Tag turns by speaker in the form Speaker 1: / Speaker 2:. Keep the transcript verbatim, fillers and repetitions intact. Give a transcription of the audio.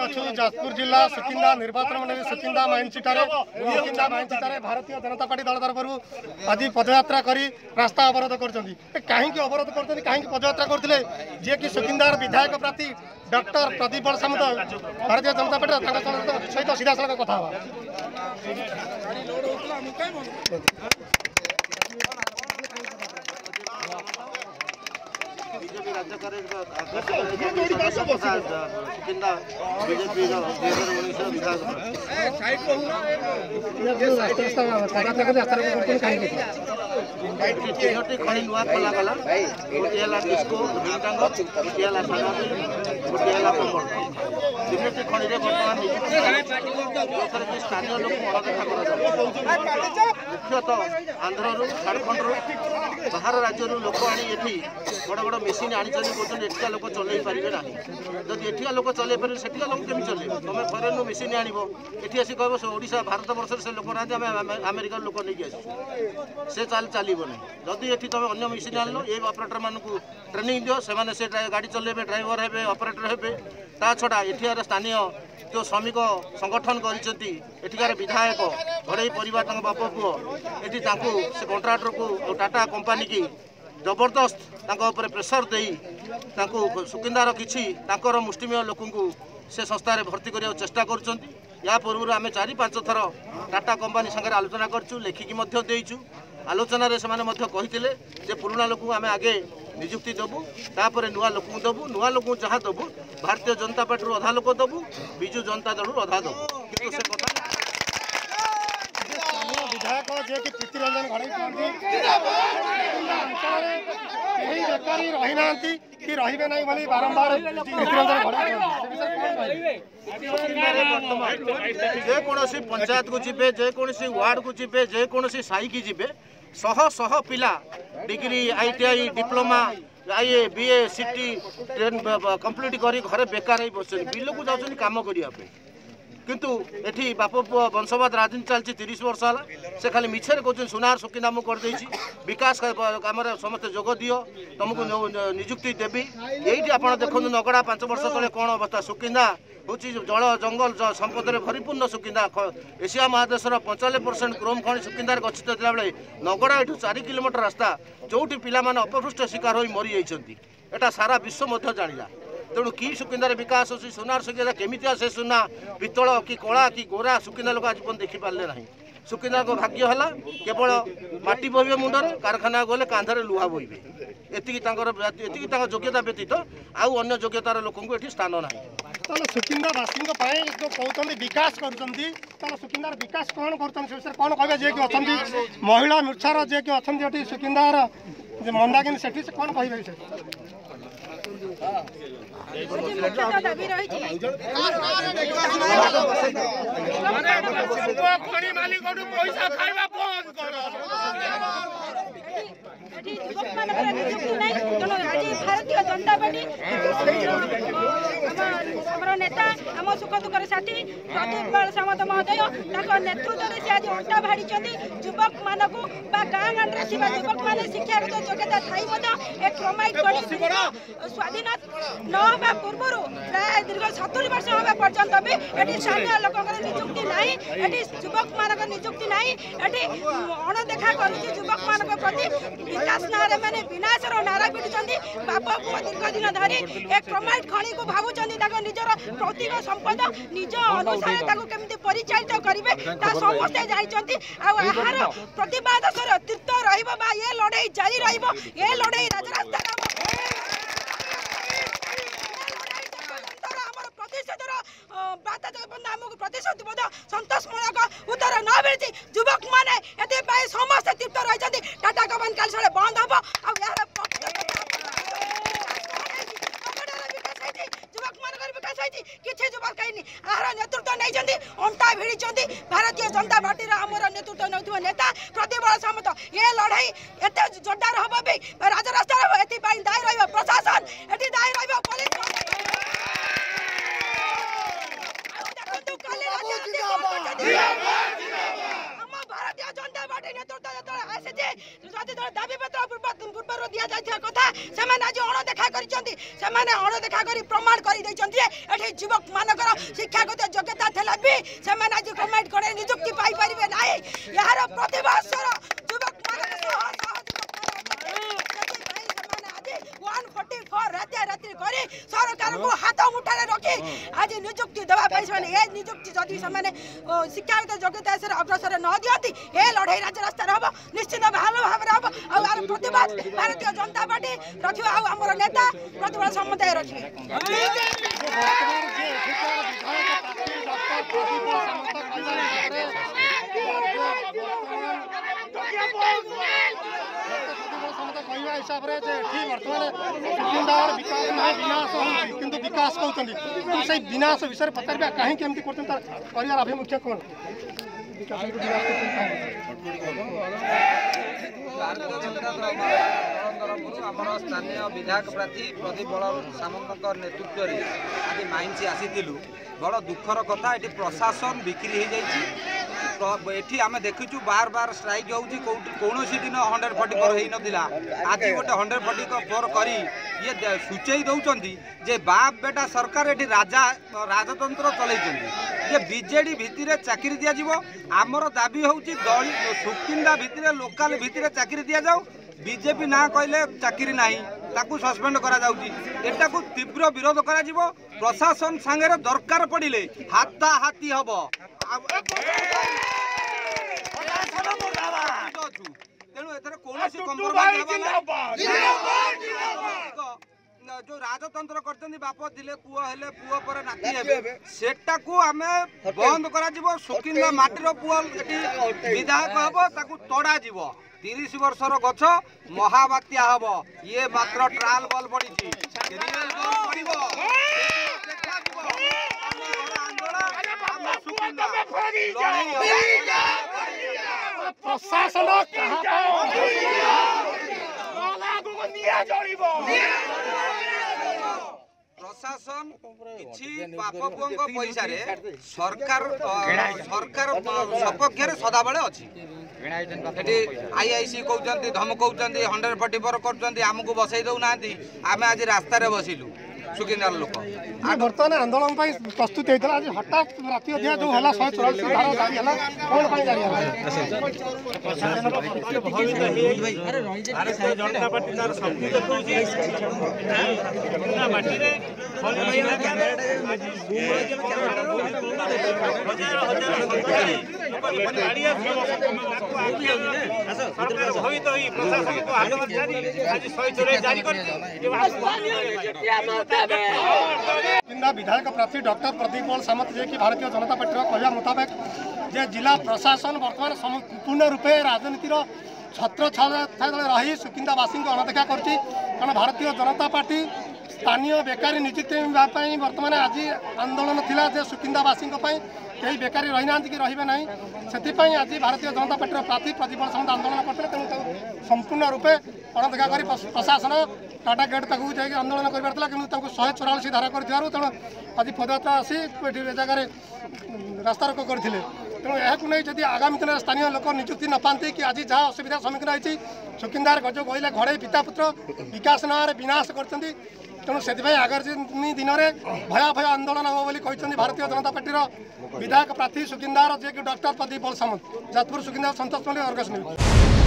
Speaker 1: अच्छु जाजपुर जिला सुकिंदा निर्वाचन मंडली सुकिंदा माइनचिटार सुकिंदा माइनचिटार भारतीय जनता पार्टी दल तरफ आज पदयात्रा कर रास्ता अवरोध कर कहीं अवरोध कर कहीं पदयात्रा करते जी कि सुकिंदार विधायक प्रार्थी डॉक्टर प्रदीप बल सामंत भारतीय जनता पार्टी सहित सीधा सड़क कथा
Speaker 2: बीजेपी राज्य सुकिंदा बीजेपी उन्नीस विधायक तीनोटी खड़ी नुआ खोलागला गोटे है डिस्को भिंटांग गोटे है सागामी गोटे है कमल तीनोटी खड़ी बर्तमान नियुक्ति स्थानीय लोक अणदेखा मुख्यतः आंध्र झाड़खंड बाहर राज्य लोक आनी बड़ बड़ मेसीन आनी कहते एठिका लोक चल पारे ना जब एठिका लोक चल पारे सेठिका लोक केमी चल तुम फरेन मेसीन आण एटी आसी कह ओडिशा भारत वर्ष से लोक ना आमेरिका लोक नहीं आस से चाल चलो ना जदि ये तुम अन्य मेसीन आन ये ऑपरेटर मानक ट्रेनिंग दियो से मैंने से गाड़ी चलेबे ड्राइवर हे ऑपरेटर हे ता छड़ा एठार स्थानीय जो श्रमिक संगठन कर विधायक घड़े परिवार बाप पुओ ये से कंट्राक्टर को टाटा कंपनी की जबरदस्त तांको प्रेसर दे सुकिंदार किसी मुष्टिमेय लोक से संस्था भर्ती करने चेष्टा कर पूर्व आम चार पांच थर टाटा कंपनी सागर आलोचना करूँ लेखिकी देचु आलोचन से कही पुराणा लोक आम आगे निजुक्ति देवु तापर नुआ लोक देवु नुआ लोक जहाँ देवु भारतीय जनता पार्टी अधा लोक देवु विजु जनता दल अधा देवु किंतु से कथा
Speaker 1: विधायक जे कि प्रीति रंजन घड़ई बेकारी रही ना कि रही ना बोली बारंबार प्रीति रंजन
Speaker 2: जेकोसी पंचायत को जीवे जेकोसी वार्ड को जीवे जेकोसी साई की जीवे शह शह पिला degree ITI diploma IA BA CT train complete करी घरे बेकार ही बस बिल को जाऊँ कम करने किंतु एठी बाप पुओ वंशवाद राजनीति चलती तीस वर्ष है से खाली मिछर कहते सुनार सुकिंदा मु करदे विकास कम समस्त जोग दियो तुमको निजुक्ति देवी यही आप देखो नगड़ा पांच वर्ष तले कौन अवस्था सुकिंदा हूँ जल जंगल संपद भरिपूर्ण सुकिंदा एशिया महादेशर पंचानबे परसेंट क्रोम खनि सुकिंदार गच्छित था बेले नगड़ा एठू चार किलोमीटर रास्ता जोटी पिला माने अपपृष्ठ शिकार हो मरी जाइछंती एटा सारा विश्व मध्य जानिला तेणु कि सुकिंदार विकास अच्छी सुनार सुकिंदा केमी आसे सुना पितल कि कला कि गोरा सुकिंदा लोक आज देखी पारे ना सुकिंदा को भाग्य है केवल माटी बोहे मुंडर कारखाना गले कांधरे लुहा बोहे एति योग्यता व्यतीत आउ अन्य योग्यतार लोक ये स्थान ना
Speaker 1: सुकिंदावासी जो कहते विकास कर सुकिंदार विकास कौन कर कौन कहे जे कि अच्छा महिला मूर्छार जे कि अच्छा सुकिंदार मंदाकिनी से कौन कहे
Speaker 3: दाबी रही भारतीय जनता पार्टी नेता आम सुख दुखर साथी प्रदीप बल सामंत महोदय नेतृत्व में से आज अंटा भाड़ी युवक मानक गाँ गाँव युवक मैंने शिक्षागत योग्यता थी क्रोमाइट गणी स्वाधीन न होगा पूर्व प्राय दीर्घ सतुरी वर्ष होगा पर्यंत भी ये स्थानीय लोक निजुक्ति ना ये युवक मान निजुक्ति ना ये अणदेखा कर युवक मान प्रति विकास नारे मैंने विनाशर नारा पिटुंट बाप पुओ दीर्घ दिन धरी एक क्रोमाइट खणी को भावुंट निजर प्रतीक संपद निज अनुसार केमती परिचालित करेंगे समस्ते जाइए आहार प्रतिवाद तीर्थ रहा ये लड़ाई जारी रे लड़ाई राजरास्ता प्रतिश्रुतिबद्ध संतोषमूलक उत्तर न मिली युवक मैंने ये समस्त तृप्त रही टाटा कंपनी काल साढ़े बंद हम युवक मान विकास किसी युवक कहीं आहार नेतृत्व नहीं अंटा भिड़ी भारतीय जनता पार्टी आमर नेतृत्व नौ नेता प्रदीप बल सामंत ये लड़ाई एत जोरदार हम भी राजरास्ता ये दायी रही प्रशासन ये दायी रही पुलिस भारतीय जनता पार्टी नेतृत्व आसी दाबी पत्र पूर्व दि जाता कथा से आज अणदेखा अणदेखा करिसेंती सेमाने अणदेखा करी प्रमाण करि दैछंती एठी युवक मानकर शिक्षागत योग्यता थेला भी सेमाने आज गवर्नमेंट करे नियुक्ति पाई परिबे नाही यार प्रतिभासर युवक मानक सह वन फोर्टी फोर रात रात्रि करी सरकार को हाथ मुठारे रखी आज नियुक्ति देवा पाई से ए नियुक्ति जदि से शिक्षागत योग्यता से अग्रसर न दियंती ए लड़ाई राज्य रास्ता हम निश्चित भाव भाव हम आर प्रतिवाद भारतीय जनता पार्टी रखिबा आ हमर नेता प्रतिवाद समुदाय रखिबे कहवा हिसाब से बर्तमान सुकिंदार विकास ना विनाश होती विकास कहते से विनाश विषय पचार कहीं एमती कर आभिमुख्य कौन
Speaker 4: स्थानीय विधायक प्रार्थी प्रदीप बल सामंत नेतृत्व में आज माइंस आसीलु बड़ दुखर कथा ये प्रशासन बिक्री हो जाए एठी आम देखु बार बार स्ट्राइक होउची कौन दिन हंड्रेड फोर्टी फोर हो नाला आज गोटे हंड्रेड फोर्टी फोर करी ये सूचई दौरान जे बाप बेटा सरकार ये राजा राजतंत्र चलैछंती जे बीजेडी भितर चाकरी दिया जीवो आमर दाबी होउची दली सुकिंदा भितर लोकल भितर चाकरी दिया जाऊ बीजेपी ना कहले चाकरी नाही ताकू सस्पेंड करा जाउची एटा को तीव्र विरोध करा जीवो प्रशासन संगे दरकार पड़िले हाथा हाथी हबो तेणु एथर कौन जो राजतंत्र करते बाप दिले पुओ हेले पुओ पर नाती हेबे सेटा को आमे बंद करा जीवो सुकिंदा माटीर पुओ एटी विधायक हबो ताकू तोड़ा जीवो तीस वर्षर गछ महाबात्या हबो ये मात्र ट्रायल बल पड़ी रियल बल पड़िबो देखा जीवो
Speaker 1: प्रशासन
Speaker 4: प्रशासन किछि बाप पुओं पैसा रे सरकार सरकार सपक्ष सदा बेले अच्छी आईआईसी कहते धमकाउंट हंड्रेड फोर्टी फोर करमको बसई दौना आम आज रास्तार बसिलु सुकिंदार लोक
Speaker 1: बर्तमान आंदोलन प्रस्तुत होता आज हठात राति अधिया जो है शहे चौरासी धारा जारी है कौन जारी विधायक प्रार्थी डॉक्टर प्रदीप बल सामंत जे कि भारतीय जनता पार्टी कहवा मुताबिक जे जिला प्रशासन बर्तमान संपूर्ण रूपे राजनीतिर छत्र छाया रही सुकिंदावासी अणदेखा करछि कारण भारतीय जनता पार्टी स्थानीय बेकारी नियुक्ति बर्तमान आज आंदोलन थिला जे सुकिंदावासी कई बेकारी रही ना कि रे ना से आज भारतीय जनता पार्टी प्रार्थी प्रदीप बल सामंत आंदोलन करते तेणु संपूर्ण रूपे अणदेखा कर प्रशासन टाटा गेट तक जाकि आंदोलन करता कि शहे चौरासी धारा कर तेणु आज पदयात्रा आसी जगह रास्ता रोक करते तेणु यह नहीं जब आगामी दिन स्थानीय लोक नियुक्ति न पाते कि आज जहाँ असुविधा सम्मुखीन होती सुकिंदार गज कहले घड़े पिता पुत्र विकास ना विनाश करते तेणु से आगामी दिन में भयाभय आंदोलन हम बोली भारतीय जनता पार्टी विधायक प्रार्थी सुकिंदार जे कि डॉक्टर प्रदीप बल सामंत जाजपुर सुकिंदार संतोष मल्लिक अर्गस न्यूज।